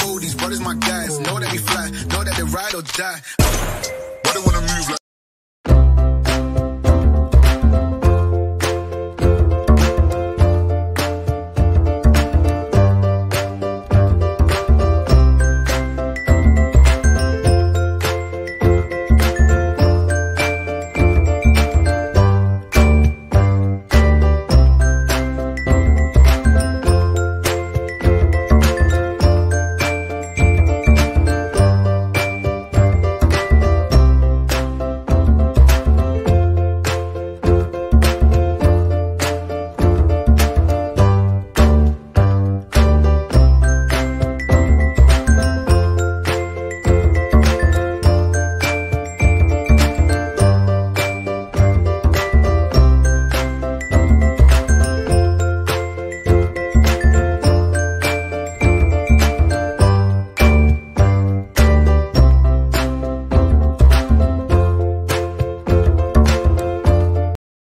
fold, these brothers my guys. Know that we fly, know that they ride or die. Why they wanna move like